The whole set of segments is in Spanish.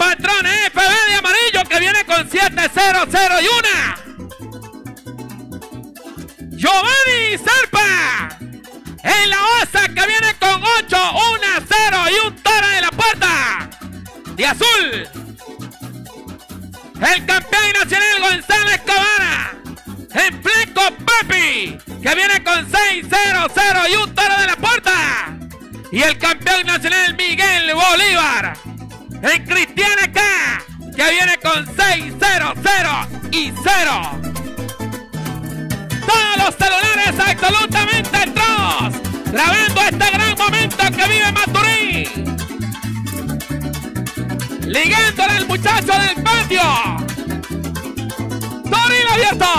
Patrones FB de amarillo que viene con 7-0-0 y 1. Giovanni Serpa en la OSA que viene con 8-1-0 y un toro de la puerta de azul. El campeón nacional Gonzalo Escobar en fleco Pepi que viene con 6-0-0 y un toro de la puerta. Y el campeón nacional Miguel Bolívar en Cristiana K que viene con 6-0-0 y 0. Todos los celulares absolutamente todos grabando este gran momento que vive Maturín. Ligándole al muchacho del patio. Torino abierto.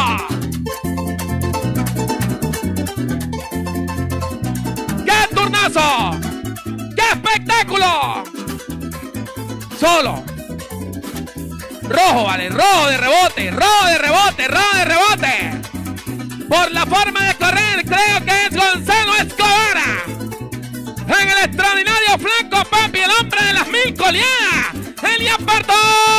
¡Qué turnazo! ¡Qué espectáculo! Solo. Rojo, vale. Rojo de rebote. Rojo de rebote. Rojo de rebote. Por la forma de correr, creo que es Gonzalo Escobar. En el extraordinario flanco, papi, el hombre de las 1000 coleadas. Elias Pardo.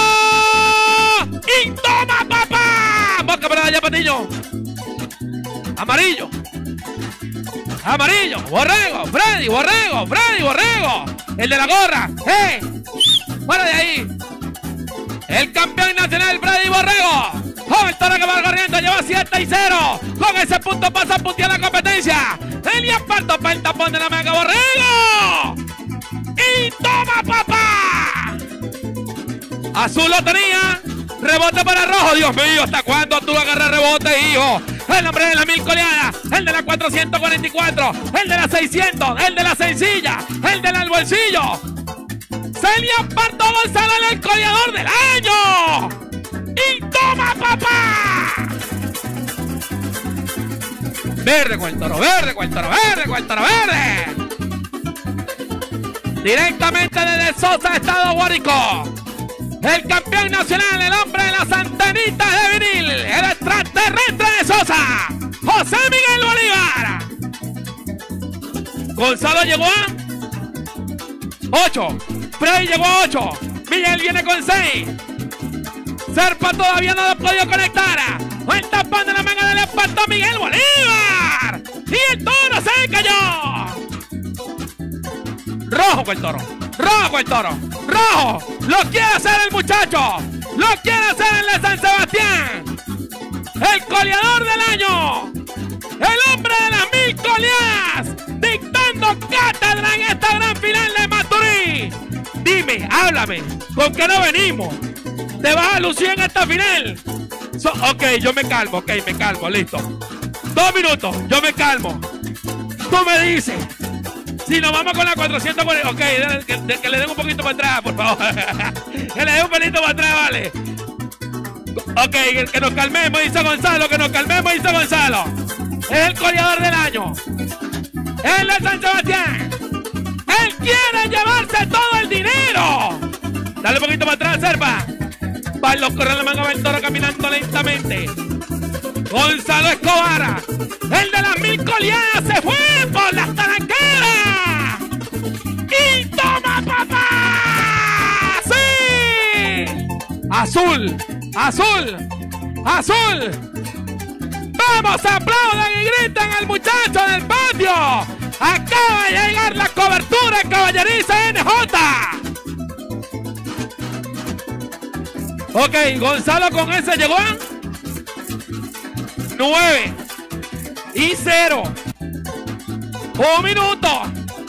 ¡Y toma, papá! Boca para allá, Patiño. Amarillo. Amarillo. Borrego. Freddy. Borrego. Freddy. Borrego. El de la gorra. ¡Fuera de ahí! El campeón nacional, Freddy Borrego. Joven toro que va corriendo, lleva 7-0. Con ese punto pasa a puntear la competencia. Elias Pardo para el tapón de la manga Borrego. ¡Y toma, papá! Azul lo tenía. Rebote para rojo. Dios mío, ¿hasta cuándo tú agarras rebote, hijo? El hombre de la 1000 coleadas. El de la 444. El de la 600. El de la sencilla. El del bolsillo. Elias Pardo Gonzalo, el coleador del año. ¡Y toma, papá! Verde con el toro, verde con el toro, verde con el toro, verde. Directamente desde Sosa, Estado Guárico. El campeón nacional, el hombre de las antenitas de vinil, el extraterrestre de Sosa, José Miguel Bolívar. Gonzalo llegó a 8. Frey llegó a 8. Miguel viene con 6. Serpa todavía no lo ha podido conectar. El tapón de la manga del espantó Miguel Bolívar. Y el toro se cayó. Rojo con el toro. Rojo con el toro. Rojo. Lo quiere hacer el muchacho. Lo quiere hacer el de San Sebastián. El coleador del año. El hombre de las 1000 coleadas. Dictando cátedra en esta gran final de Maturín. Dime, háblame. ¿Con qué no venimos? ¿Te vas a lucir en esta final? Ok, yo me calmo, listo. 2 minutos, yo me calmo. Tú me dices. Si nos vamos con la 440, ok, que le den un poquito para atrás, por favor. Que le den un poquito para atrás, vale. Ok, que nos calmemos, dice Gonzalo, que nos calmemos, dice Gonzalo. Es el coleador del año. Él es San Sebastián. Él quiere llevarse todo el dinero. Dale un poquito para atrás, Serpa. Van los correr la manga del toro caminando lentamente. Gonzalo Escobar, el de las 1000 coleadas, se fue por las taranqueras. ¡Y toma, papá! ¡Sí! Azul, azul, azul. Vamos, aplaudan y griten al muchacho del patio. Acaba de llegar la cobertura caballeriza NJ. Ok, Gonzalo con ese llegó a 9-0. 1 minuto.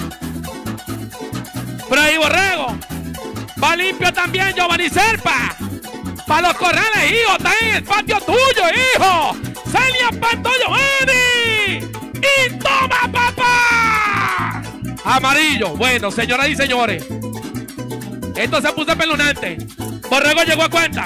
Freddy Borrego. Va limpio también Giovanni Serpa. Para los corrales, hijo. Está en el patio tuyo, hijo. Elias Pardo Giovanni. ¡Y toma, papá! Amarillo. Bueno, señoras y señores. Esto se puso espeluznante. Borrego llegó a cuenta.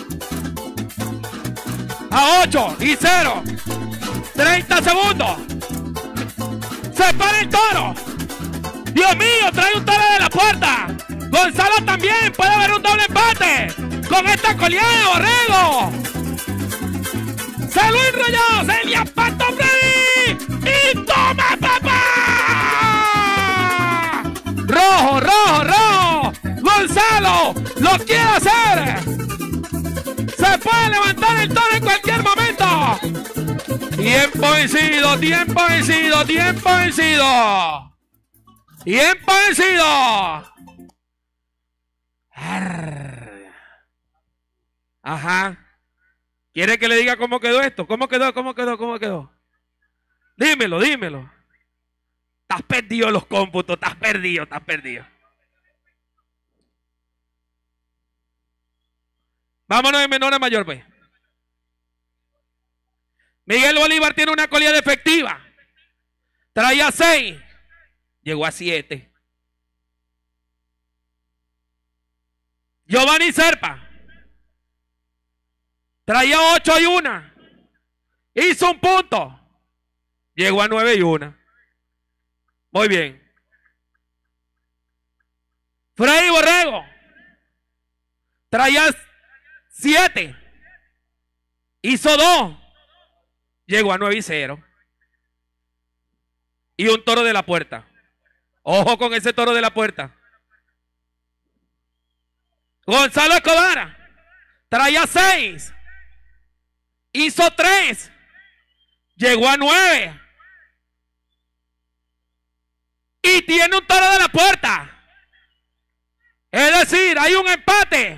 A 8-0. 30 segundos. Se para el toro. Dios mío, trae un toro de la puerta. Gonzalo también. Puede haber un doble empate. Con esta coleada, Borrego. Se lo enrolló. Elias Pardo Freddy. ¡Y toma, papá! Rojo, rojo, rojo. Gonzalo lo quiere hacer. Se puede levantar el toro en cualquier momento. Tiempo vencido, tiempo vencido, tiempo vencido. Tiempo vencido. Ajá. ¿Quiere que le diga cómo quedó esto? ¿Cómo quedó? ¿Cómo quedó? ¿Cómo quedó? Dímelo, dímelo. Estás perdido en los cómputos, estás perdido, estás perdido. Vámonos de menor a mayor, pues. Miguel Bolívar tiene una colilla defectiva. Traía 6. Llegó a 7. Giovanni Serpa. Traía 8 y 1. Hizo un punto. Llegó a 9 y 1. Muy bien. Freddy Borrego. Traía 7. Hizo 2. Llegó a 9 y 0. Y un toro de la puerta. Ojo con ese toro de la puerta. Gonzalo Escobar. Traía 6. Hizo 3. Llegó a 9. Y tiene un toro de la puerta. Es decir, hay un empate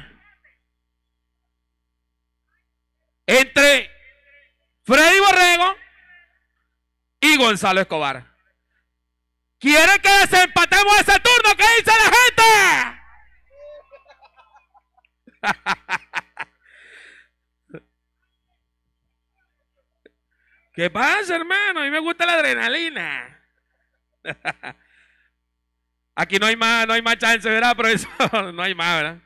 entre Freddy Borrego y Gonzalo Escobar. ¿Quiere que desempatemos ese turno? ¿Qué dice la gente? ¿Qué pasa, hermano? A mí me gusta la adrenalina. Aquí no hay más chance, ¿verdad, profesor? No hay más, ¿verdad?